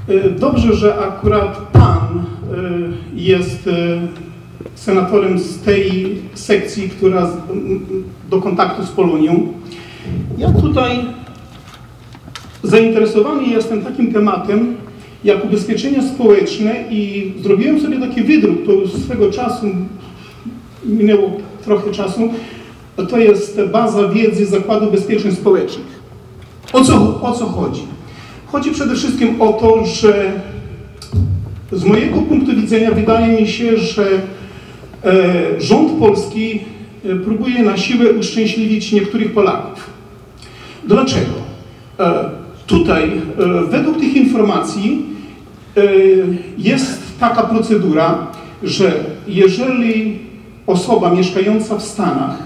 Dobrze, że akurat Pan jest senatorem z tej sekcji, która do kontaktu z Polonią. Ja tutaj zainteresowany jestem takim tematem jak ubezpieczenia społeczne i zrobiłem sobie taki wydruk, to już swego czasu, minęło trochę czasu, to jest baza wiedzy Zakładu Ubezpieczeń Społecznych. O co chodzi? Chodzi przede wszystkim o to, że z mojego punktu widzenia wydaje mi się, że rząd polski próbuje na siłę uszczęśliwić niektórych Polaków. Dlaczego? Tutaj według tych informacji jest taka procedura, że jeżeli osoba mieszkająca w Stanach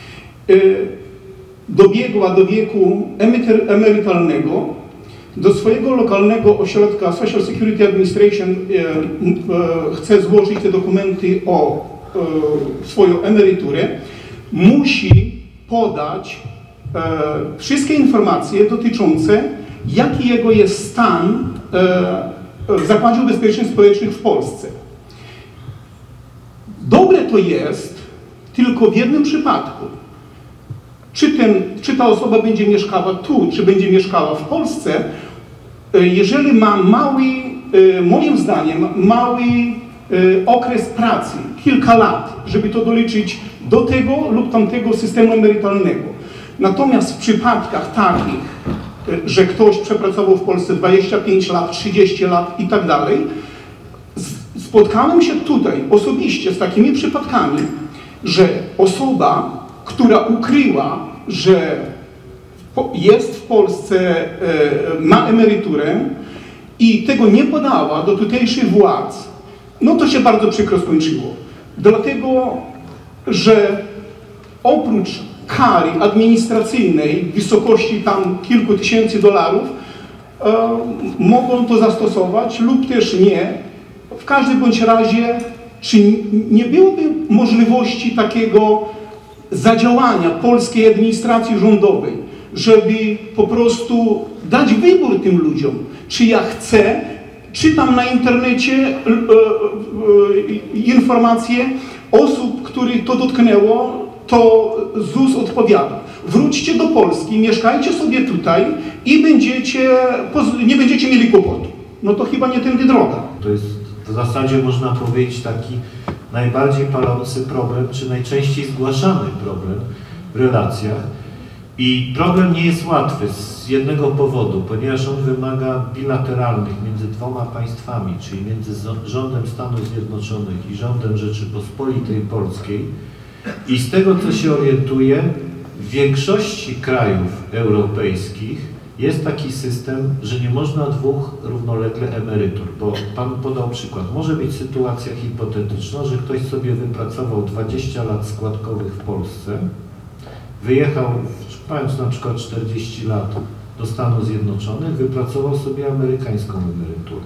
dobiegła do wieku emerytalnego, do swojego lokalnego ośrodka Social Security Administration chce złożyć te dokumenty o swoją emeryturę, musi podać wszystkie informacje dotyczące, jaki jego jest stan w Zakładzie Ubezpieczeń Społecznych w Polsce. Dobre to jest tylko w jednym przypadku. Czy ta osoba będzie mieszkała tu, czy będzie mieszkała w Polsce, jeżeli ma moim zdaniem, mały okres pracy, kilka lat, żeby to doliczyć do tego lub tamtego systemu emerytalnego. Natomiast w przypadkach takich, że ktoś przepracował w Polsce 25 lat, 30 lat i tak dalej, spotkałem się tutaj osobiście z takimi przypadkami, że osoba, która ukryła, że jest w Polsce, ma emeryturę i tego nie podała do tutejszych władz, no to się bardzo przykro skończyło. Dlatego, że oprócz kary administracyjnej w wysokości tam kilku tysięcy dolarów mogą to zastosować lub też nie. W każdym bądź razie, czy nie byłoby możliwości takiego zadziałania polskiej administracji rządowej, żeby po prostu dać wybór tym ludziom, czy ja chcę, czytam na internecie informacje osób, których to dotknęło, to ZUS odpowiada. Wróćcie do Polski, mieszkajcie sobie tutaj i nie będziecie mieli kłopotu. No to chyba nie tędy droga. To jest w zasadzie, można powiedzieć, taki najbardziej palący problem, czy najczęściej zgłaszany problem w relacjach. I problem nie jest łatwy z jednego powodu, ponieważ on wymaga bilateralnych między dwoma państwami, czyli między rządem Stanów Zjednoczonych i rządem Rzeczypospolitej Polskiej. I z tego, co się orientuję, w większości krajów europejskich jest taki system, że nie można dwóch równolegle emerytur, bo Pan podał przykład. Może być sytuacja hipotetyczna, że ktoś sobie wypracował 20 lat składkowych w Polsce, wyjechał, mając na przykład 40 lat do Stanów Zjednoczonych, wypracował sobie amerykańską emeryturę.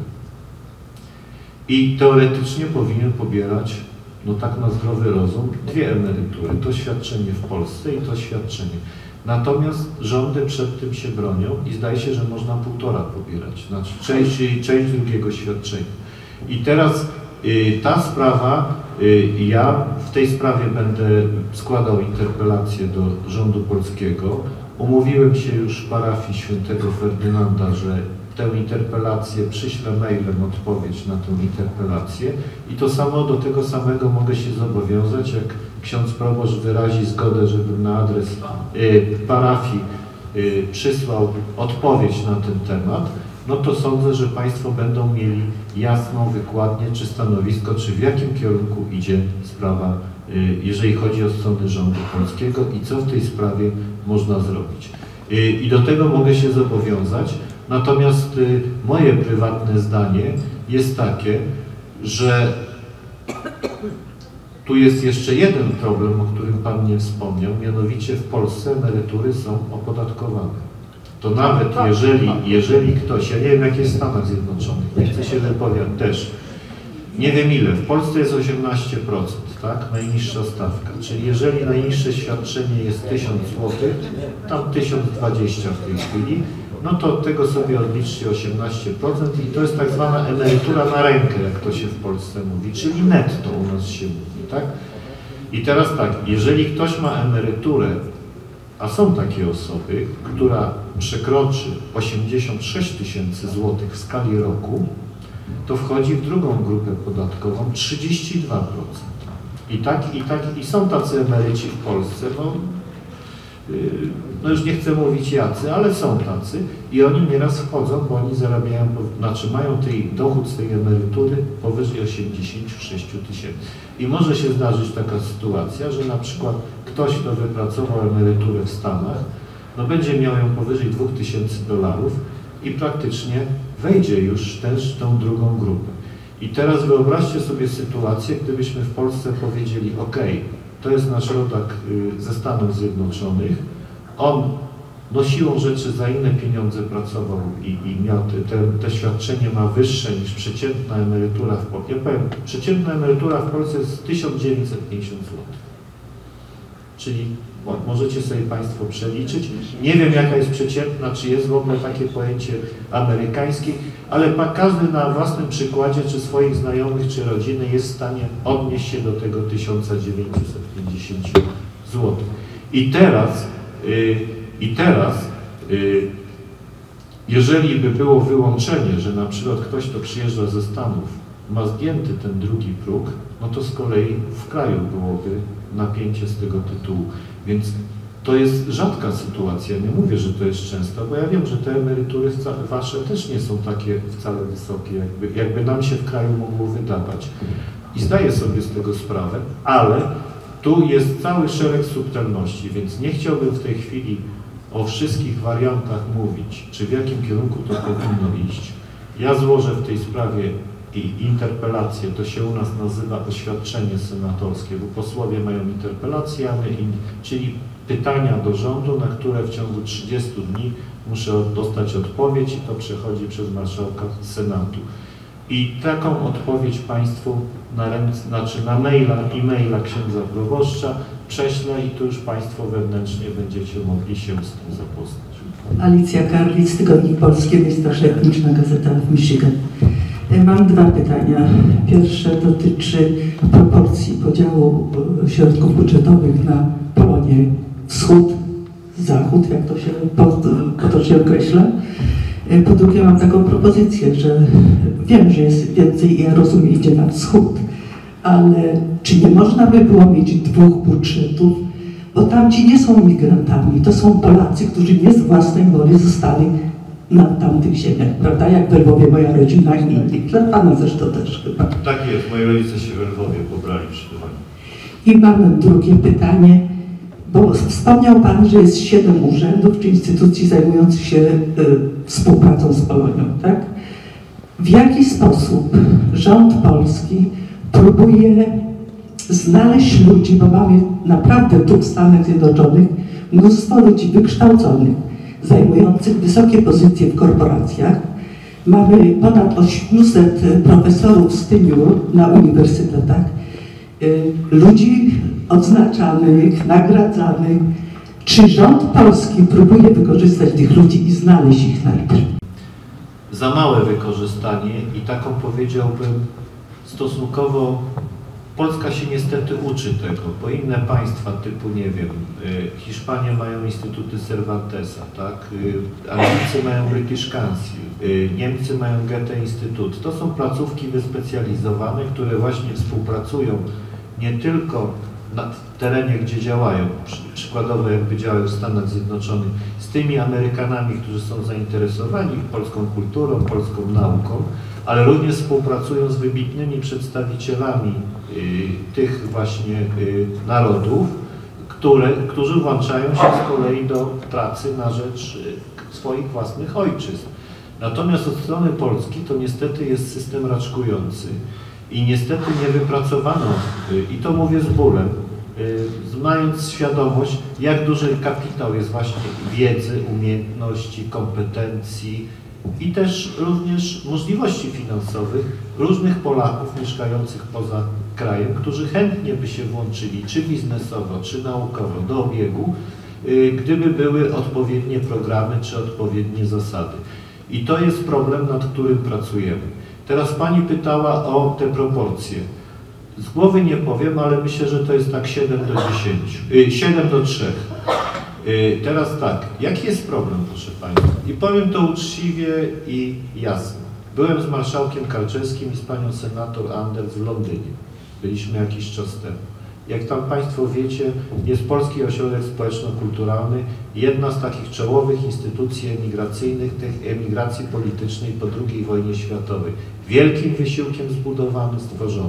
I teoretycznie powinien pobierać, no tak na zdrowy rozum, dwie emerytury. To świadczenie w Polsce i to świadczenie. Natomiast rządy przed tym się bronią i zdaje się, że można półtora pobierać, znaczy część drugiego świadczenia. I teraz ta sprawa, ja w tej sprawie będę składał interpelację do rządu polskiego. Umówiłem się już w parafii świętego Ferdynanda, że tę interpelację przyślę mailem odpowiedź na tę interpelację i to samo do tego samego mogę się zobowiązać, jak ksiądz proboszcz wyrazi zgodę, żebym na adres parafii przysłał odpowiedź na ten temat, no to sądzę, że Państwo będą mieli jasną wykładnię, czy stanowisko, czy w jakim kierunku idzie sprawa, jeżeli chodzi o stronę rządu polskiego i co w tej sprawie można zrobić. I do tego mogę się zobowiązać. Natomiast moje prywatne zdanie jest takie, że tu jest jeszcze jeden problem, o którym Pan nie wspomniał, mianowicie w Polsce emerytury są opodatkowane. To nawet jeżeli ktoś, ja nie wiem jak jest w Stanach Zjednoczonych, nie chcę się wypowiadać też, nie wiem ile, w Polsce jest 18%, tak, najniższa stawka, czyli jeżeli najniższe świadczenie jest 1000 zł, tam 1020 w tej chwili, no to od tego sobie odliczcie 18% i to jest tak zwana emerytura na rękę, jak to się w Polsce mówi, czyli netto u nas się mówi, tak? I teraz tak, jeżeli ktoś ma emeryturę, a są takie osoby, która przekroczy 86 tysięcy złotych w skali roku, to wchodzi w drugą grupę podatkową 32%. I są tacy emeryci w Polsce, no już nie chcę mówić jacy, ale są tacy i oni nieraz wchodzą, bo oni zarabiają, znaczy mają dochód z tej emerytury powyżej 86 tysięcy. I może się zdarzyć taka sytuacja, że na przykład ktoś, kto wypracował emeryturę w Stanach, no będzie miał ją powyżej $2000 i praktycznie wejdzie już też w tą drugą grupę. I teraz wyobraźcie sobie sytuację, gdybyśmy w Polsce powiedzieli, ok, to jest nasz rodak ze Stanów Zjednoczonych, on no siłą rzeczy za inne pieniądze pracował i miał te świadczenie ma wyższe niż przeciętna emerytura w Polsce. Ja powiem, przeciętna emerytura w Polsce jest 1950 zł. Czyli możecie sobie Państwo przeliczyć. Nie wiem, jaka jest przeciętna, czy jest w ogóle takie pojęcie amerykańskie, ale każdy na własnym przykładzie, czy swoich znajomych, czy rodziny jest w stanie odnieść się do tego 1950 zł. I teraz, jeżeli by było wyłączenie, że na przykład ktoś, kto przyjeżdża ze Stanów, ma zdjęty ten drugi próg, no to z kolei w kraju byłoby napięcie z tego tytułu. Więc to jest rzadka sytuacja, nie mówię, że to jest często, bo ja wiem, że te emerytury wasze też nie są takie wcale wysokie, jakby nam się w kraju mogło wydawać. I zdaję sobie z tego sprawę, ale tu jest cały szereg subtelności, więc nie chciałbym w tej chwili o wszystkich wariantach mówić, czy w jakim kierunku to powinno iść. Ja złożę w tej sprawie interpelację, to się u nas nazywa oświadczenie senatorskie, bo posłowie mają interpelację, czyli pytania do rządu, na które w ciągu 30 dni muszę dostać odpowiedź i to przechodzi przez marszałka Senatu. I taką odpowiedź Państwu na e-maila księdza proboszcza prześlę i tu już Państwo wewnętrznie będziecie mogli się z tym zapoznać. Alicja Karlic, Tygodnik Polski, Miejscowość Etniczna, Gazeta w Michigan. Mam dwa pytania. Pierwsze dotyczy proporcji podziału środków budżetowych na Polonię wschód, zachód, jak to się potocznie określa. Po drugie mam taką propozycję, że wiem, że jest więcej, ja rozumiem, idzie na wschód, ale czy nie można by było mieć dwóch budżetów, bo tamci nie są migrantami, to są Polacy, którzy nie z własnej woli zostali na tamtych ziemiach, prawda? Jak w Lwowie moja rodzina i inni. Dla Pana zresztą też chyba. Tak jest, moi rodzice się w Lwowie pobrali przy tym. I mam drugie pytanie, bo wspomniał Pan, że jest 7 urzędów czy instytucji zajmujących się współpracą z Polonią, tak? W jaki sposób rząd polski próbuje znaleźć ludzi, bo mamy naprawdę tu w Stanach Zjednoczonych mnóstwo ludzi wykształconych, zajmujących wysokie pozycje w korporacjach. Mamy ponad 800 profesorów z tenure na uniwersytetach, ludzi odznaczanych, nagradzanych. Czy rząd polski próbuje wykorzystać tych ludzi i znaleźć ich najpierw? Za małe wykorzystanie i taką powiedziałbym stosunkowo Polska się niestety uczy tego, bo inne państwa typu, nie wiem, Hiszpanie mają instytuty Cervantesa, tak? Anglicy mają British Council, Niemcy mają Goethe Instytut. To są placówki wyspecjalizowane, które właśnie współpracują nie tylko na terenie, gdzie działają, przykładowo jakby działają w Stanach Zjednoczonych, z tymi Amerykanami, którzy są zainteresowani polską kulturą, polską nauką, ale również współpracują z wybitnymi przedstawicielami tych właśnie narodów, którzy włączają się z kolei do pracy na rzecz swoich własnych ojczyzn. Natomiast od strony Polski to niestety jest system raczkujący i niestety nie wypracowano, i to mówię z bólem, mając świadomość, jak duży kapitał jest właśnie wiedzy, umiejętności, kompetencji i też również możliwości finansowych różnych Polaków mieszkających poza krajem, którzy chętnie by się włączyli, czy biznesowo, czy naukowo, do obiegu gdyby były odpowiednie programy czy odpowiednie zasady. I to jest problem, nad którym pracujemy. Teraz Pani pytała o te proporcje. Z głowy nie powiem, ale myślę, że to jest tak 7 do 3. Teraz tak, jaki jest problem, proszę Państwa? I powiem to uczciwie i jasno. Byłem z marszałkiem Karczewskim i z panią senator Anders w Londynie. Byliśmy jakiś czas temu. Jak tam Państwo wiecie, jest Polski Ośrodek Społeczno-Kulturalny, jedna z takich czołowych instytucji emigracyjnych, tych emigracji politycznej po II wojnie światowej. Wielkim wysiłkiem zbudowany, stworzony.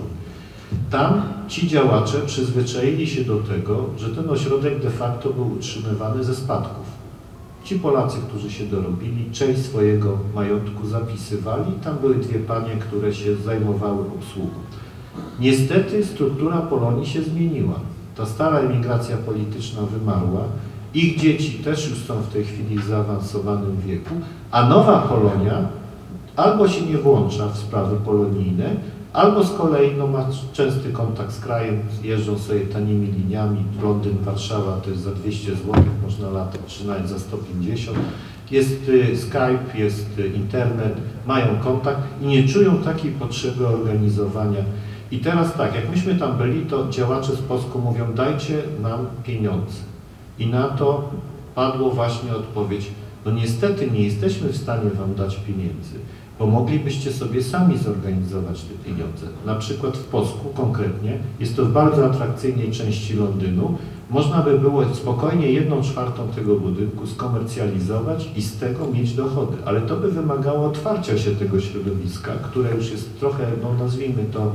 Tam ci działacze przyzwyczaili się do tego, że ten ośrodek de facto był utrzymywany ze spadków. Ci Polacy, którzy się dorobili, część swojego majątku zapisywali, tam były dwie panie, które się zajmowały obsługą. Niestety struktura Polonii się zmieniła. Ta stara emigracja polityczna wymarła, ich dzieci też już są w tej chwili w zaawansowanym wieku, a nowa Polonia albo się nie włącza w sprawy polonijne, albo z kolei ma częsty kontakt z krajem, jeżdżą sobie tanimi liniami, Londyn, Warszawa to jest za 200 zł, można latać, czy nawet za 150. Jest Skype, jest internet, mają kontakt i nie czują takiej potrzeby organizowania. I teraz tak, jak myśmy tam byli, to działacze z Polską mówią, dajcie nam pieniądze. I na to padło właśnie odpowiedź, no niestety nie jesteśmy w stanie wam dać pieniędzy, bo moglibyście sobie sami zorganizować te pieniądze. Na przykład w Posku konkretnie, jest to w bardzo atrakcyjnej części Londynu, można by było spokojnie 1/4 tego budynku skomercjalizować i z tego mieć dochody, ale to by wymagało otwarcia się tego środowiska, które już jest trochę, no nazwijmy to,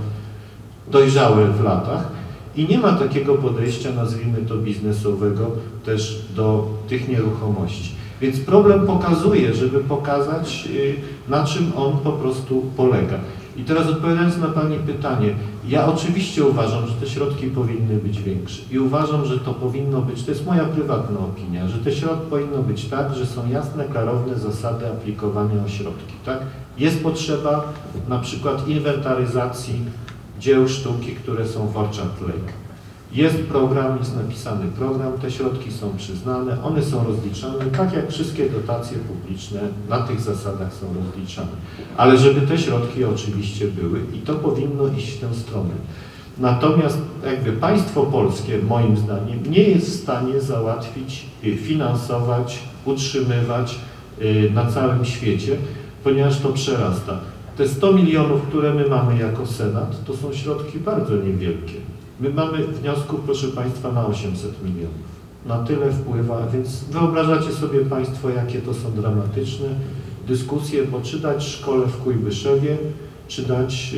dojrzałe w latach i nie ma takiego podejścia, nazwijmy to biznesowego, też do tych nieruchomości. Więc problem pokazuje, żeby pokazać, na czym on po prostu polega. I teraz odpowiadając na Pani pytanie, ja oczywiście uważam, że te środki powinny być większe i uważam, że to powinno być, to jest moja prywatna opinia, że te środki powinno być tak, że są jasne, klarowne zasady aplikowania o środki, tak? Jest potrzeba na przykład inwentaryzacji dzieł sztuki, które są w Orchard Lake. Jest program, jest napisany program, te środki są przyznane, one są rozliczane, tak jak wszystkie dotacje publiczne na tych zasadach są rozliczane. Ale żeby te środki oczywiście były i to powinno iść w tę stronę. Natomiast jakby państwo polskie, moim zdaniem, nie jest w stanie załatwić, finansować, utrzymywać na całym świecie, ponieważ to przerasta. Te 100 milionów, które my mamy jako Senat, to są środki bardzo niewielkie. My mamy wniosku, proszę Państwa, na 800 milionów. Na tyle wpływa, więc wyobrażacie sobie Państwo, jakie to są dramatyczne dyskusje, bo czy dać szkole w Kujbyszewie, czy dać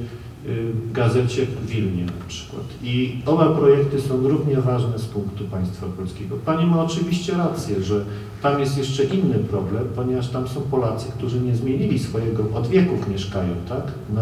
gazecie w Wilnie na przykład. I oba projekty są równie ważne z punktu państwa polskiego. Pani ma oczywiście rację, że tam jest jeszcze inny problem, ponieważ tam są Polacy, którzy nie zmienili swojego, od wieków mieszkają, tak?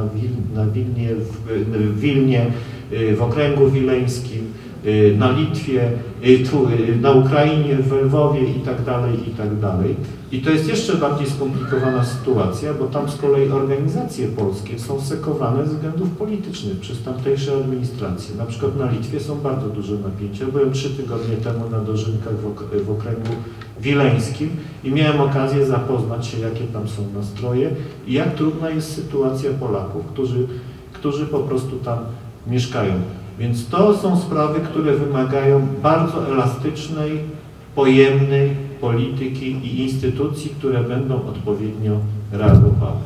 W Wilnie, w okręgu wileńskim, na Litwie, na Ukrainie, w Lwowie i tak dalej. I to jest jeszcze bardziej skomplikowana sytuacja, bo tam z kolei organizacje polskie są sekowane ze względów politycznych przez tamtejsze administracje. Na przykład na Litwie są bardzo duże napięcia. Byłem 3 tygodnie temu na dożynkach w okręgu wileńskim i miałem okazję zapoznać się, jakie tam są nastroje i jak trudna jest sytuacja Polaków, którzy po prostu tam mieszkają. Więc to są sprawy, które wymagają bardzo elastycznej, pojemnej polityki i instytucji, które będą odpowiednio reagowały.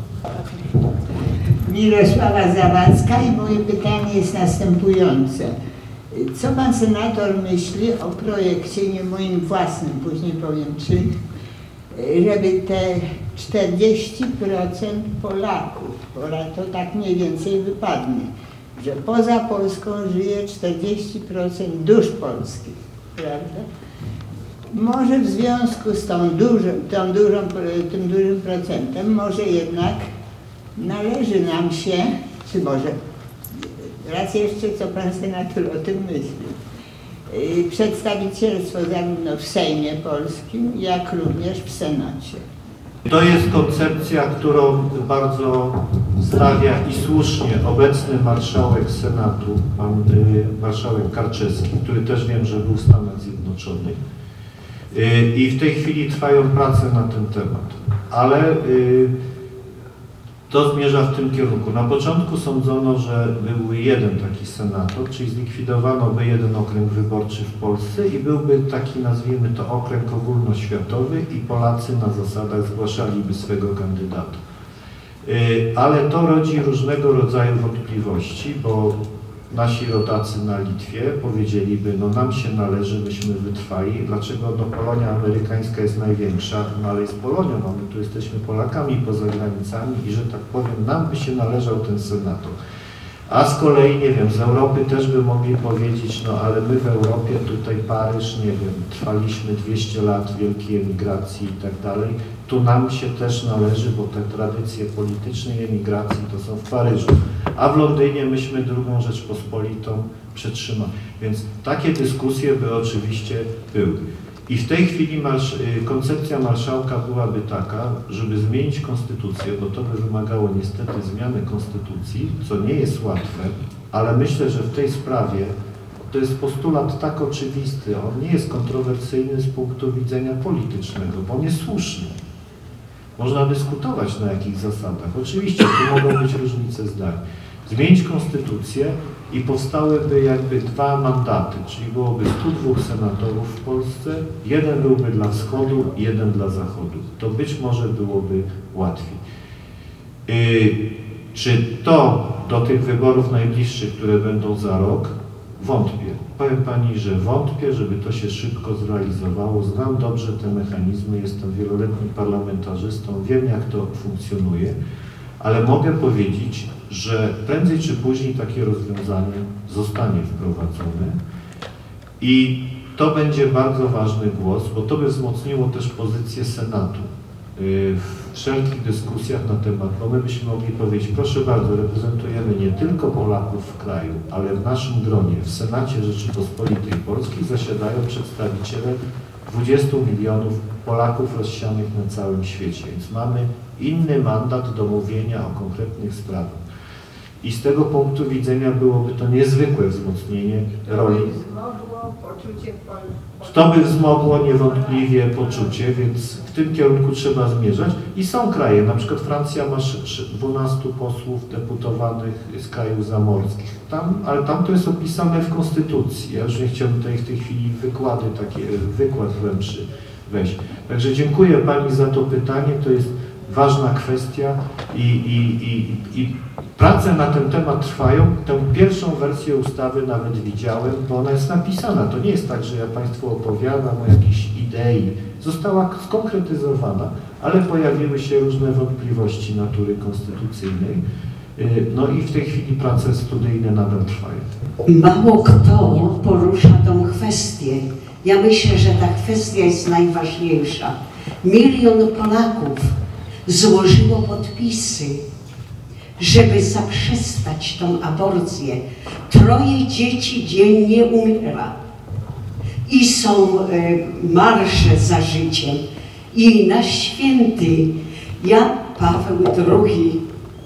Mirosława Zawadzka i moje pytanie jest następujące. Co pan senator myśli o projekcie, nie moim własnym, później powiem czym, żeby te 40% Polaków, to tak mniej więcej wypadnie, że poza Polską żyje 40% dusz polskich, prawda? Może w związku z tym dużym procentem, może jednak należy nam się, czy może raz jeszcze, co pan senator o tym myśli, przedstawicielstwo zarówno w Sejmie Polskim, jak również w Senacie. To jest koncepcja, którą bardzo stawia i słusznie obecny marszałek Senatu, pan marszałek Karczewski, który też wiem, że był w Stanach Zjednoczonych. I w tej chwili trwają prace na ten temat, ale to zmierza w tym kierunku. Na początku sądzono, że był jeden taki senator, czyli zlikwidowano by jeden okręg wyborczy w Polsce i byłby taki, nazwijmy to, okręg ogólnoświatowy i Polacy na zasadach zgłaszaliby swego kandydata. Ale to rodzi różnego rodzaju wątpliwości, bo nasi rodacy na Litwie powiedzieliby, no nam się należy, myśmy wytrwali, dlaczego no Polonia amerykańska jest największa, no ale jest Polonią, no my tu jesteśmy Polakami poza granicami i że tak powiem, nam by się należał ten senator. A z kolei, nie wiem, z Europy też by mogli powiedzieć, no ale my w Europie, tutaj Paryż, nie wiem, trwaliśmy 200 lat wielkiej emigracji i tak dalej, tu nam się też należy, bo te tradycje politycznej emigracji to są w Paryżu, a w Londynie myśmy drugą Rzeczpospolitą przetrzymali. Więc takie dyskusje by oczywiście były. I w tej chwili koncepcja marszałka byłaby taka, żeby zmienić konstytucję, bo to by wymagało niestety zmiany konstytucji, co nie jest łatwe, ale myślę, że w tej sprawie to jest postulat tak oczywisty, on nie jest kontrowersyjny z punktu widzenia politycznego, bo on jest słuszny. Można dyskutować na jakich zasadach. Oczywiście tu mogą być różnice zdań. Zmienić konstytucję i powstałyby jakby dwa mandaty, czyli byłoby 102 senatorów w Polsce, jeden byłby dla wschodu, jeden dla zachodu. To być może byłoby łatwiej. Czy to do tych wyborów najbliższych, które będą za rok? Wątpię. Powiem Pani, że wątpię, żeby to się szybko zrealizowało. Znam dobrze te mechanizmy, jestem wieloletnim parlamentarzystą, wiem jak to funkcjonuje, ale mogę powiedzieć, że prędzej czy później takie rozwiązanie zostanie wprowadzone i to będzie bardzo ważny głos, bo to by wzmocniło też pozycję Senatu w wszelkich dyskusjach na temat, bo my byśmy mogli powiedzieć, proszę bardzo, reprezentujemy nie tylko Polaków w kraju, ale w naszym gronie, w Senacie Rzeczypospolitej Polskiej zasiadają przedstawiciele 20 milionów Polaków rozsianych na całym świecie, więc mamy inny mandat do mówienia o konkretnych sprawach. I z tego punktu widzenia byłoby to niezwykłe wzmocnienie roli. To by wzmogło niewątpliwie poczucie, więc w tym kierunku trzeba zmierzać. I są kraje, na przykład Francja ma 12 posłów deputowanych z krajów zamorskich. Ale tam to jest opisane w Konstytucji. Ja już nie chciałbym tutaj w tej chwili wykład wręcz wejść. Także dziękuję Pani za to pytanie. To jest ważna kwestia i prace na ten temat trwają. Tę pierwszą wersję ustawy nawet widziałem, bo ona jest napisana. To nie jest tak, że ja Państwu opowiadam o jakiejś idei. Została skonkretyzowana, ale pojawiły się różne wątpliwości natury konstytucyjnej. No i w tej chwili prace studyjne nadal trwają. Mało kto porusza tą kwestię. Ja myślę, że ta kwestia jest najważniejsza. 1 milion Polaków złożyło podpisy, żeby zaprzestać tą aborcję. 3 dzieci dziennie umiera. I są marsze za życiem. I nasz święty Jan Paweł II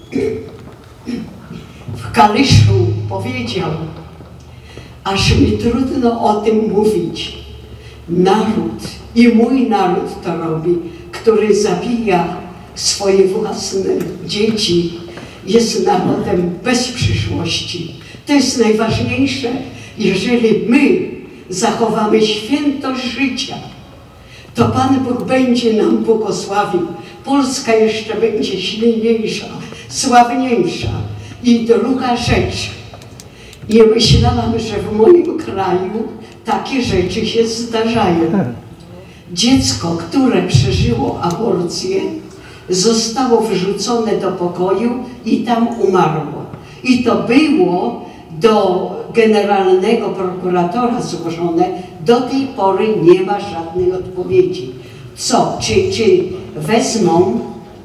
w Kaliszu powiedział, aż mi trudno o tym mówić. Naród i mój naród to robi, który zabija swoje własne dzieci, jest narodem bez przyszłości. To jest najważniejsze, jeżeli my zachowamy świętość życia, to Pan Bóg będzie nam błogosławił. Polska jeszcze będzie silniejsza, sławniejsza. I druga rzecz, nie myślałam, że w moim kraju takie rzeczy się zdarzają. Dziecko, które przeżyło aborcję, zostało wrzucone do pokoju i tam umarło. I to było do generalnego prokuratora złożone. Do tej pory nie ma żadnej odpowiedzi. Co? Czy wezmą,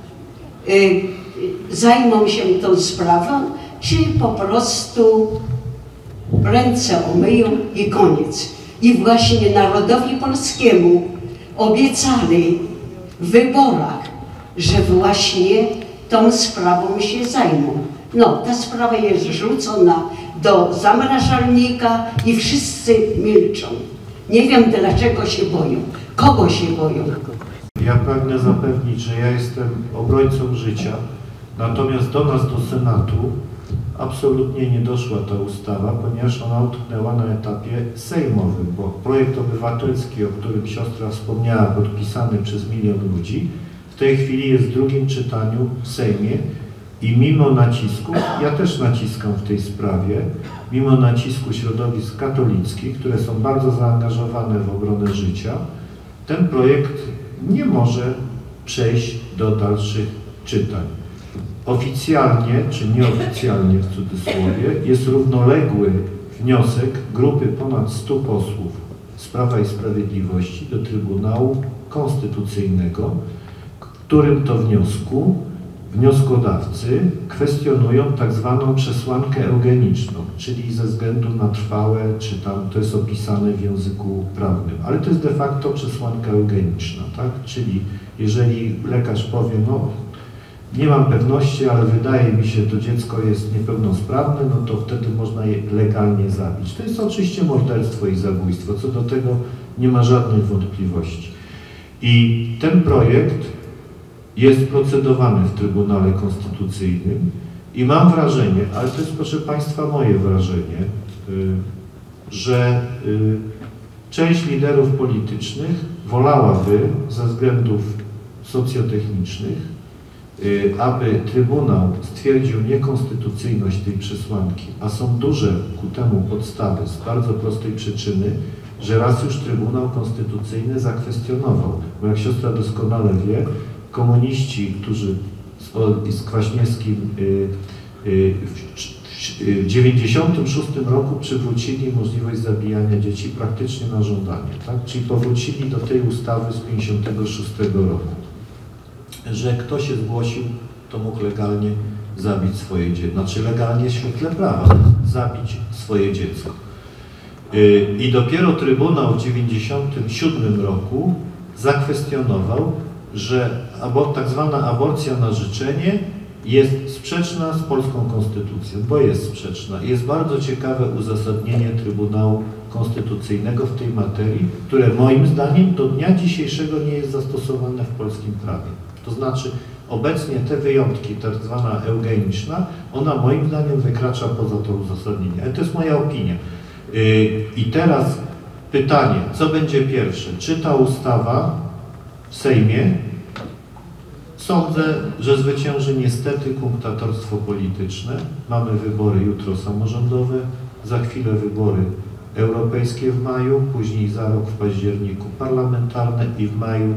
zajmą się tą sprawą, czy po prostu ręce omyją i koniec. I właśnie narodowi polskiemu obiecali w wyborach, że właśnie tą sprawą się zajmą. No, ta sprawa jest rzucona do zamrażalnika i wszyscy milczą. Nie wiem, dlaczego się boją. Kogo się boją? Ja pragnę zapewnić, że ja jestem obrońcą życia, natomiast do nas, do Senatu, absolutnie nie doszła ta ustawa, ponieważ ona utknęła na etapie sejmowym, bo projekt obywatelski, o którym siostra wspomniała, podpisany przez 1 000 000 ludzi, w tej chwili jest w drugim czytaniu w Sejmie i mimo nacisku, ja też naciskam w tej sprawie, mimo nacisku środowisk katolickich, które są bardzo zaangażowane w obronę życia, ten projekt nie może przejść do dalszych czytań. Oficjalnie, czy nieoficjalnie w cudzysłowie, jest równoległy wniosek grupy ponad 100 posłów z Prawa i Sprawiedliwości do Trybunału Konstytucyjnego, w którym to wniosku wnioskodawcy kwestionują tak zwaną przesłankę eugeniczną, czyli ze względu na trwałe, czy tam to jest opisane w języku prawnym, ale to jest de facto przesłanka eugeniczna, tak? Czyli jeżeli lekarz powie, no nie mam pewności, ale wydaje mi się, to dziecko jest niepełnosprawne, no to wtedy można je legalnie zabić. To jest oczywiście morderstwo i zabójstwo, co do tego nie ma żadnych wątpliwości. I ten projekt jest procedowany w Trybunale Konstytucyjnym i mam wrażenie, ale to jest, proszę Państwa, moje wrażenie, że część liderów politycznych wolałaby ze względów socjotechnicznych, aby Trybunał stwierdził niekonstytucyjność tej przesłanki, a są duże ku temu podstawy z bardzo prostej przyczyny, że raz już Trybunał Konstytucyjny zakwestionował, bo jak siostra doskonale wie, komuniści, którzy z Kwaśniewskim w 1996 roku przywrócili możliwość zabijania dzieci praktycznie na żądanie, tak? Czyli powrócili do tej ustawy z 1956 roku, że kto się zgłosił, to mógł legalnie zabić swoje dziecko, znaczy legalnie w świetle prawa zabić swoje dziecko. I dopiero Trybunał w 1997 roku zakwestionował, że tak zwana aborcja na życzenie jest sprzeczna z polską konstytucją, bo jest sprzeczna. Jest bardzo ciekawe uzasadnienie Trybunału Konstytucyjnego w tej materii, które moim zdaniem do dnia dzisiejszego nie jest zastosowane w polskim prawie. To znaczy obecnie te wyjątki, tak zwana eugeniczna, ona moim zdaniem wykracza poza to uzasadnienie. Ale to jest moja opinia. I teraz pytanie, co będzie pierwsze? Czy ta ustawa w Sejmie? Sądzę, że zwycięży niestety kunktatorstwo polityczne. Mamy wybory jutro samorządowe, za chwilę wybory europejskie w maju, później za rok w październiku parlamentarne i w maju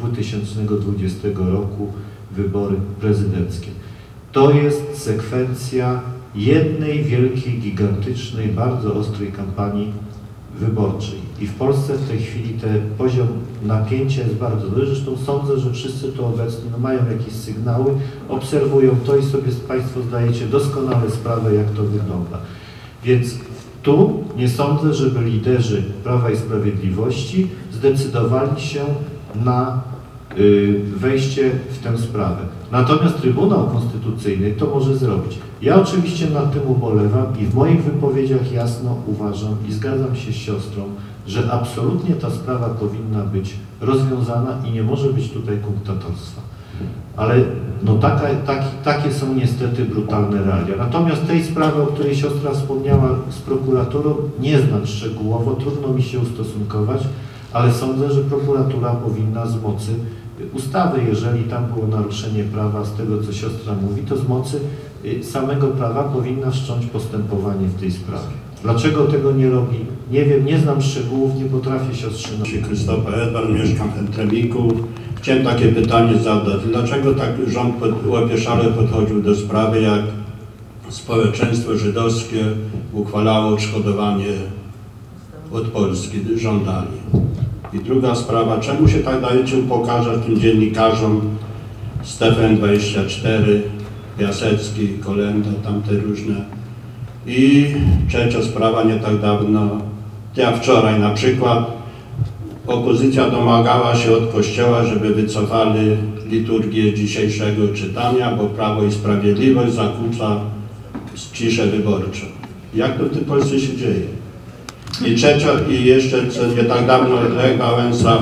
2020 roku wybory prezydenckie. To jest sekwencja jednej wielkiej, gigantycznej, bardzo ostrej kampanii wyborczej. I w Polsce w tej chwili ten poziom napięcia jest bardzo duży. Zresztą sądzę, że wszyscy tu obecni mają jakieś sygnały, obserwują to i sobie Państwo zdajecie doskonale sprawę, jak to wygląda. Więc tu nie sądzę, żeby liderzy Prawa i Sprawiedliwości zdecydowali się na wejście w tę sprawę. Natomiast Trybunał Konstytucyjny to może zrobić. Ja oczywiście nad tym ubolewam i w moich wypowiedziach jasno uważam i zgadzam się z siostrą, że absolutnie ta sprawa powinna być rozwiązana i nie może być tutaj kunktatorstwa. Ale no takie są niestety brutalne realia. Natomiast tej sprawy, o której siostra wspomniała z prokuraturą, nie znam szczegółowo, trudno mi się ustosunkować, ale sądzę, że prokuratura powinna z mocy ustawy, jeżeli tam było naruszenie prawa, z tego co siostra mówi, to z mocy samego prawa powinna wszcząć postępowanie w tej sprawie. Dlaczego tego nie robi? Nie wiem, nie znam szczegółów, nie potrafię siostrze... Krzysztof Edward, mieszkam w Tremiku. Chciałem takie pytanie zadać. Dlaczego tak rząd opieszale podchodził do sprawy, jak społeczeństwo żydowskie uchwalało odszkodowanie od Polski, żądali? I druga sprawa, czemu się tak dajecie pokazać tym dziennikarzom Stefan 24, Piasecki, Kolenda, tamte różne. I trzecia sprawa, nie tak dawno, wczoraj na przykład, opozycja domagała się od Kościoła, żeby wycofali liturgię dzisiejszego czytania, bo Prawo i Sprawiedliwość zakłóca ciszę wyborczą. Jak to w tej Polsce się dzieje? I trzecia, i jeszcze co nie tak dawno Lech Wałęsa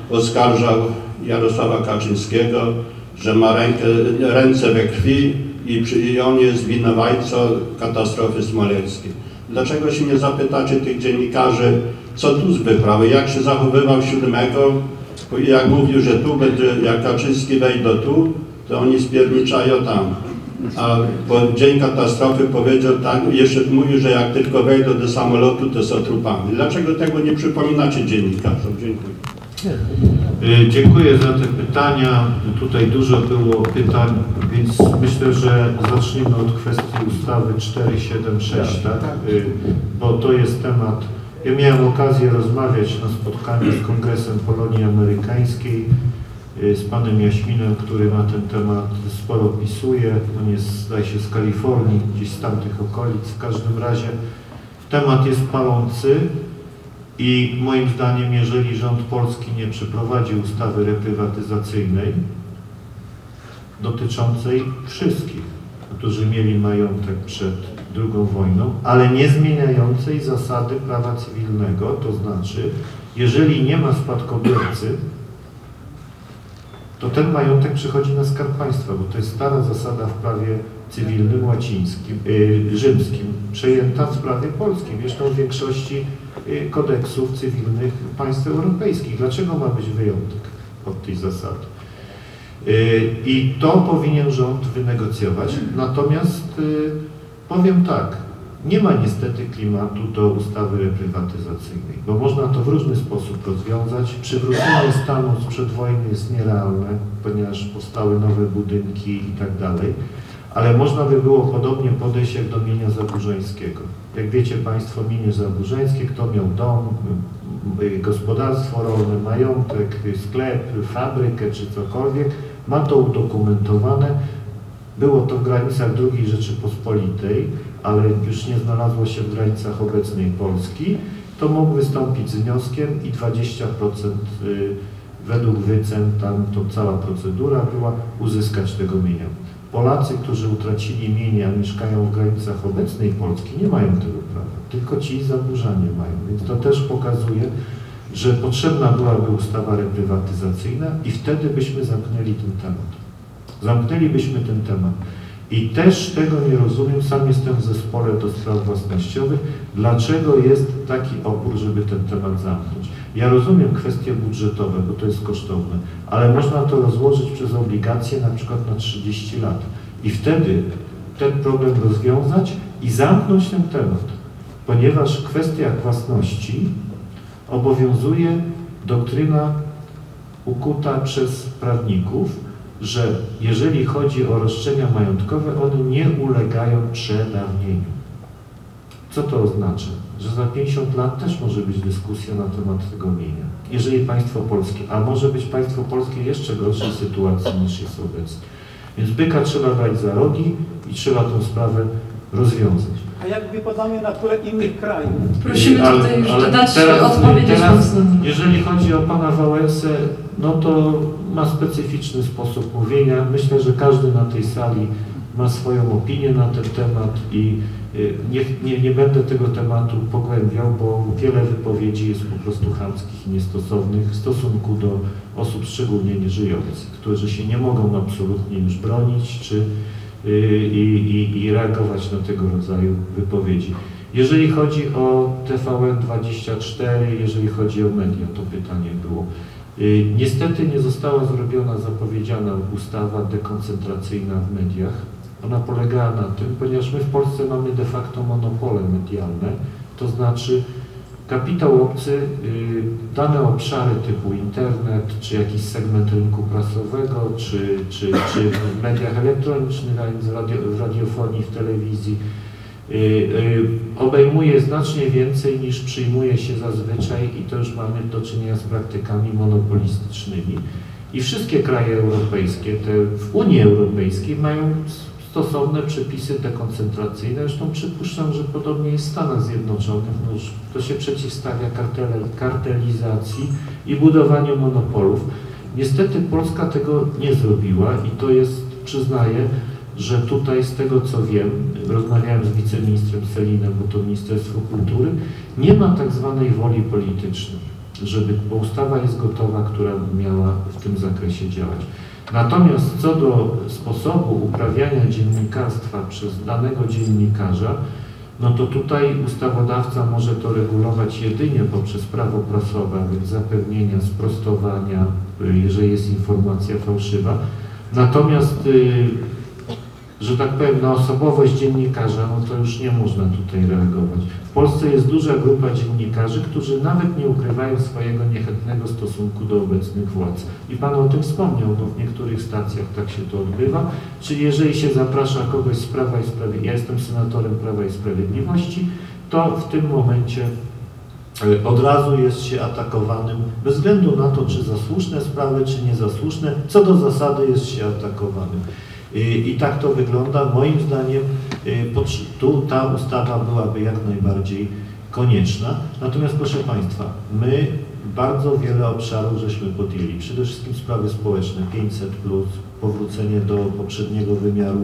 oskarżał Jarosława Kaczyńskiego, że ma ręce we krwi i on jest winowajcą katastrofy smoleńskiej. Dlaczego się nie zapytacie tych dziennikarzy, co tu z wyprawy, jak się zachowywał 7, jak mówił, że tu będzie, jak Kaczyński wejdą tu, to oni spierniczają tam. A w dzień katastrofy powiedział tak, jeszcze mówił, że jak tylko wejdą do samolotu, to są trupami. Dlaczego tego nie przypominacie dziennikarzom? Dziękuję. Dziękuję za te pytania. Tutaj dużo było pytań, więc myślę, że zaczniemy od kwestii ustawy 476, tak? Bo to jest temat. Ja miałem okazję rozmawiać na spotkaniu z Kongresem Polonii Amerykańskiej, z panem Jaśminem, który na ten temat sporo pisuje. On jest, zdaje się, z Kalifornii, gdzieś z tamtych okolic. W każdym razie temat jest palący i moim zdaniem, jeżeli rząd polski nie przeprowadzi ustawy reprywatyzacyjnej dotyczącej wszystkich, którzy mieli majątek przed II wojną, ale nie zmieniającej zasady prawa cywilnego, to znaczy, jeżeli nie ma spadkobiercy, to ten majątek przychodzi na Skarb Państwa, bo to jest stara zasada w prawie cywilnym łacińskim, rzymskim, przejęta w prawie polskim, zresztą w większości kodeksów cywilnych państw europejskich. Dlaczego ma być wyjątek od tej zasady? I to powinien rząd wynegocjować. Natomiast powiem tak, nie ma niestety klimatu do ustawy reprywatyzacyjnej, bo można to w różny sposób rozwiązać. Przywrócenie stanu sprzed wojny jest nierealne, ponieważ powstały nowe budynki i tak dalej, ale można by było podobnie podejść jak do mienia zaburzeńskiego. Jak wiecie Państwo, mienie zaburzeńskie, kto miał dom, gospodarstwo rolne, majątek, sklep, fabrykę czy cokolwiek, ma to udokumentowane. Było to w granicach II Rzeczypospolitej, ale już nie znalazło się w granicach obecnej Polski, to mógł wystąpić z wnioskiem i 20% według wycen, tam to cała procedura była, uzyskać tego mienia. Polacy, którzy utracili mienie, a mieszkają w granicach obecnej Polski, nie mają tego prawa, tylko ci zaburzanie mają. Więc to też pokazuje, że potrzebna byłaby ustawa reprywatyzacyjna i wtedy byśmy zamknęli ten temat. Zamknęlibyśmy ten temat. I też tego nie rozumiem, sam jestem w zespole do spraw własnościowych, dlaczego jest taki opór, żeby ten temat zamknąć. Ja rozumiem kwestie budżetowe, bo to jest kosztowne, ale można to rozłożyć przez obligacje na przykład na 30 lat i wtedy ten problem rozwiązać i zamknąć ten temat, ponieważ w kwestiach własności obowiązuje doktryna ukuta przez prawników, że jeżeli chodzi o roszczenia majątkowe, one nie ulegają przedawnieniu. Co to oznacza? Że za 50 lat też może być dyskusja na temat tego mienia. Jeżeli państwo polskie, a może być państwo polskie jeszcze gorszej sytuacji niż jest obecnie. Więc byka trzeba brać za rogi i trzeba tę sprawę rozwiązać. A jak wypadamy na tle innych krajów? Prosimy tutaj już dodać odpowiedzieć. Jeżeli chodzi o pana Wałęsę, no to ma specyficzny sposób mówienia. Myślę, że każdy na tej sali ma swoją opinię na ten temat i nie będę tego tematu pogłębiał, bo wiele wypowiedzi jest po prostu chamskich i niestosownych w stosunku do osób szczególnie nieżyjących, którzy się nie mogą absolutnie już bronić i reagować na tego rodzaju wypowiedzi. Jeżeli chodzi o TVN24, jeżeli chodzi o media, to pytanie było. Niestety nie została zrobiona zapowiedziana ustawa dekoncentracyjna w mediach. Ona polegała na tym, ponieważ my w Polsce mamy de facto monopole medialne, to znaczy kapitał obcy, dane obszary typu internet, czy jakiś segment rynku prasowego, czy w mediach elektronicznych, a więc w radiofonii, w telewizji, obejmuje znacznie więcej niż przyjmuje się zazwyczaj i to już mamy do czynienia z praktykami monopolistycznymi. I wszystkie kraje europejskie, te w Unii Europejskiej mają stosowne przepisy dekoncentracyjne. Zresztą przypuszczam, że podobnie jest w Stanach Zjednoczonych. No już to się przeciwstawia kartelizacji i budowaniu monopolów. Niestety Polska tego nie zrobiła i to jest, przyznaję, że tutaj z tego co wiem, rozmawiałem z wiceministrem Selinem, bo to Ministerstwo Kultury, nie ma tak zwanej woli politycznej. bo ustawa jest gotowa, która miała w tym zakresie działać. Natomiast co do sposobu uprawiania dziennikarstwa przez danego dziennikarza, no to tutaj ustawodawca może to regulować jedynie poprzez prawo prasowe, więc zapewnienia sprostowania, jeżeli jest informacja fałszywa. Natomiast, że tak powiem, na osobowość dziennikarza, no to już nie można tutaj reagować. W Polsce jest duża grupa dziennikarzy, którzy nawet nie ukrywają swojego niechętnego stosunku do obecnych władz. I Pan o tym wspomniał, bo w niektórych stacjach tak się to odbywa. Czyli jeżeli się zaprasza kogoś z Prawa i Sprawiedliwości, ja jestem senatorem Prawa i Sprawiedliwości, to w tym momencie od razu jest się atakowanym, bez względu na to, czy za słuszne sprawy, czy niezasłuszne, co do zasady jest się atakowanym. I tak to wygląda. Moim zdaniem tu ta ustawa byłaby jak najbardziej konieczna. Natomiast proszę Państwa, my bardzo wiele obszarów żeśmy podjęli. Przede wszystkim sprawy społeczne, 500+, powrócenie do poprzedniego wymiaru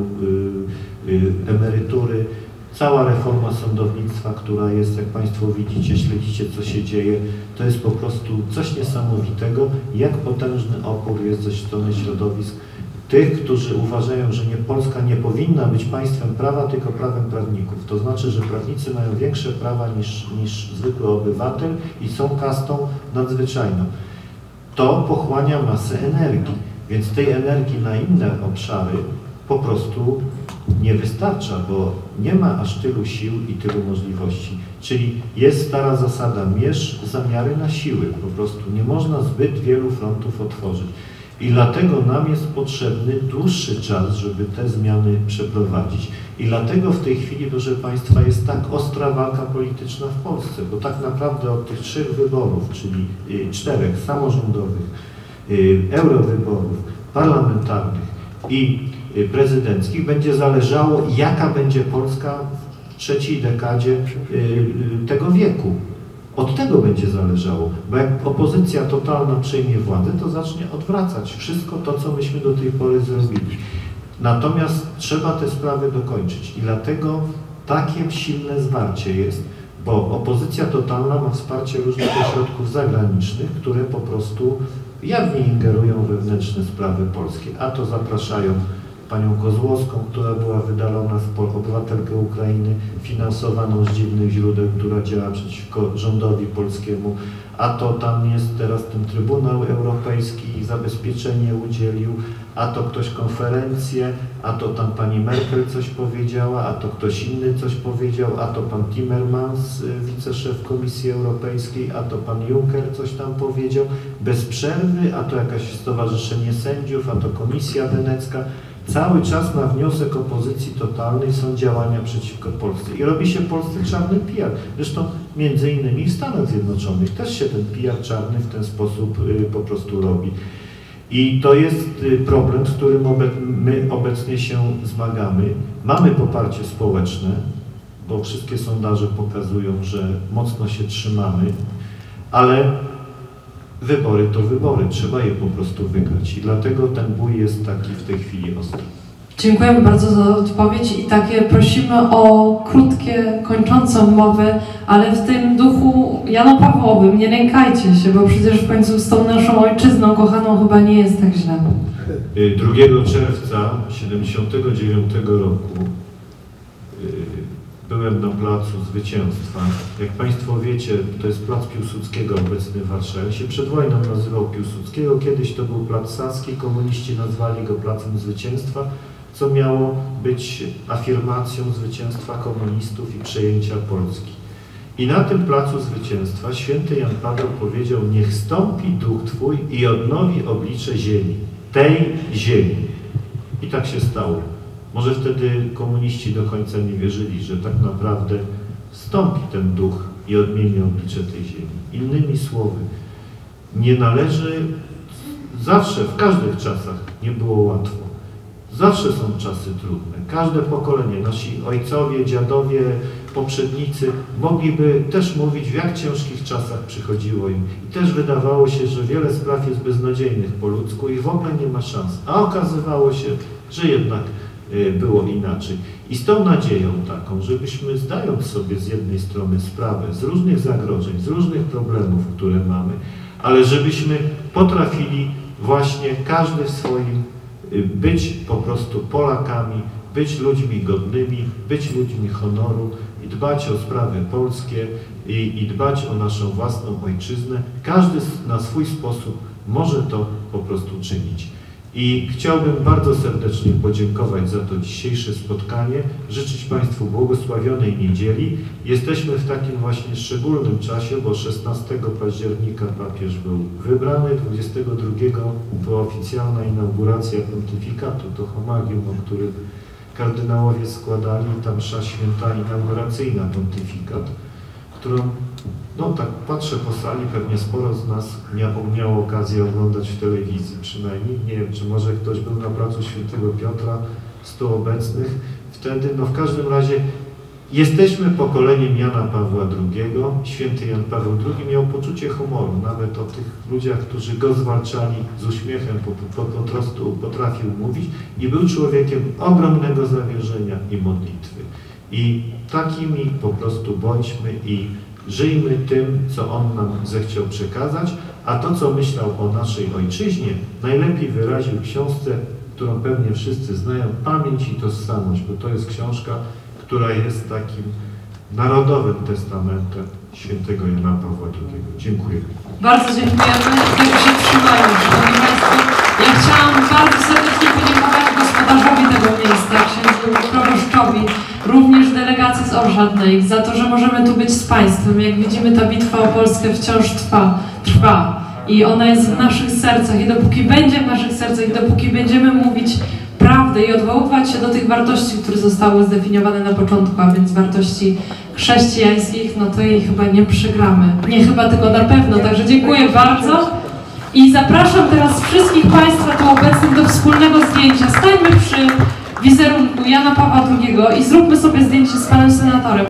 emerytury, cała reforma sądownictwa, która jest, jak Państwo widzicie, śledzicie, co się dzieje, to jest po prostu coś niesamowitego, jak potężny opór jest ze strony środowisk tych, którzy uważają, że Polska nie powinna być państwem prawa, tylko prawem prawników. To znaczy, że prawnicy mają większe prawa niż zwykły obywatel i są kastą nadzwyczajną. To pochłania masę energii, więc tej energii na inne obszary po prostu nie wystarcza, bo nie ma aż tylu sił i tylu możliwości. Czyli jest stara zasada, mierz zamiary na siły. Po prostu nie można zbyt wielu frontów otworzyć. I dlatego nam jest potrzebny dłuższy czas, żeby te zmiany przeprowadzić. I dlatego w tej chwili, proszę Państwa, jest tak ostra walka polityczna w Polsce, bo tak naprawdę od tych 3 wyborów, czyli 4 samorządowych, eurowyborów, parlamentarnych i prezydenckich będzie zależało, jaka będzie Polska w 3. dekadzie tego wieku. Od tego będzie zależało, bo jak opozycja totalna przejmie władzę, to zacznie odwracać wszystko to, co myśmy do tej pory zrobili. Natomiast trzeba te sprawy dokończyć i dlatego takie silne zwarcie jest, bo opozycja totalna ma wsparcie różnych ośrodków zagranicznych, które po prostu jawnie ingerują we wewnętrzne sprawy polskie, a to zapraszają panią Kozłowską, która była wydalona z obywatelkę Ukrainy, finansowaną z dziwnych źródeł, która działa przeciwko rządowi polskiemu, a to tam jest teraz ten Trybunał Europejski, zabezpieczenie udzielił, a to ktoś konferencję, a to tam pani Merkel coś powiedziała, a to ktoś inny coś powiedział, a to pan Timmermans, wiceszef Komisji Europejskiej, a to pan Juncker coś tam powiedział, bez przerwy, a to jakieś stowarzyszenie sędziów, a to Komisja Wenecka. Cały czas na wniosek opozycji totalnej są działania przeciwko Polsce i robi się Polsce czarny PR. Zresztą między innymi w Stanach Zjednoczonych też się ten PR czarny w ten sposób po prostu robi. I to jest problem, z którym my obecnie się zmagamy. Mamy poparcie społeczne, bo wszystkie sondaże pokazują, że mocno się trzymamy, ale wybory to wybory, trzeba je po prostu wygrać i dlatego ten bój jest taki w tej chwili ostry. Dziękujemy bardzo za odpowiedź i takie prosimy o krótkie, kończące mowy, ale w tym duchu Janopawłowym, nie lękajcie się, bo przecież w końcu z tą naszą ojczyzną kochaną chyba nie jest tak źle. 2 czerwca 1979 roku byłem na Placu Zwycięstwa. Jak Państwo wiecie, to jest Plac Piłsudskiego obecny w Warszawie. Się przed wojną nazywał Piłsudskiego, kiedyś to był Plac Saski, komuniści nazwali go Placem Zwycięstwa, co miało być afirmacją zwycięstwa komunistów i przejęcia Polski. I na tym Placu Zwycięstwa święty Jan Paweł powiedział: niech stąpi duch Twój i odnowi oblicze ziemi, tej ziemi. I tak się stało. Może wtedy komuniści do końca nie wierzyli, że tak naprawdę wstąpi ten duch i odmieni oblicze tej ziemi. Innymi słowy, nie należy, zawsze, w każdych czasach nie było łatwo. Zawsze są czasy trudne. Każde pokolenie, nasi ojcowie, dziadowie, poprzednicy mogliby też mówić, w jak ciężkich czasach przychodziło im. I też wydawało się, że wiele spraw jest beznadziejnych po ludzku i w ogóle nie ma szans. A okazywało się, że jednak było inaczej. I z tą nadzieją taką, żebyśmy zdając sobie z jednej strony sprawę z różnych zagrożeń, z różnych problemów, które mamy, ale żebyśmy potrafili właśnie każdy w swoim być po prostu Polakami, być ludźmi godnymi, być ludźmi honoru i dbać o sprawy polskie i dbać o naszą własną ojczyznę. Każdy na swój sposób może to po prostu czynić. I chciałbym bardzo serdecznie podziękować za to dzisiejsze spotkanie, życzyć Państwu błogosławionej niedzieli. Jesteśmy w takim właśnie szczególnym czasie, bo 16 października papież był wybrany, 22 była oficjalna inauguracja pontyfikatu, to homagium, o którym kardynałowie składali, tam msza święta inauguracyjna pontyfikat, którą, no tak patrzę po sali, pewnie sporo z nas miało okazję oglądać w telewizji przynajmniej. Nie wiem, czy może ktoś był na placu Świętego Piotra z tu obecnych wtedy. No w każdym razie jesteśmy pokoleniem Jana Pawła II. Święty Jan Paweł II miał poczucie humoru, nawet o tych ludziach, którzy go zwalczali z uśmiechem, po prostu potrafił mówić i był człowiekiem ogromnego zawierzenia i modlitwy. I takimi po prostu bądźmy i żyjmy tym, co On nam zechciał przekazać, a to, co myślał o naszej ojczyźnie, najlepiej wyraził w książce, którą pewnie wszyscy znają, Pamięć i tożsamość, bo to jest książka, która jest takim narodowym testamentem świętego Jana Pawła II. Dziękuję. Bardzo dziękujemy, tego się trzymają. Szanowni Państwo, ja chciałam bardzo serdecznie podziękować gospodarzowi tego miejsca, księdzu proboszczowi, również delegacji z Orszadnej, za to, że możemy tu być z Państwem. Jak widzimy, ta bitwa o Polskę wciąż trwa i ona jest w naszych sercach i dopóki będzie w naszych sercach i dopóki będziemy mówić prawdę i odwoływać się do tych wartości, które zostały zdefiniowane na początku, a więc wartości chrześcijańskich, no to jej chyba nie przegramy. Nie chyba, tylko na pewno. Także dziękuję bardzo i zapraszam teraz wszystkich Państwa tu obecnych do wspólnego zdjęcia. Stańmy przy wizerunku Jana Pawła II i zróbmy sobie zdjęcie z Panem Senatorem.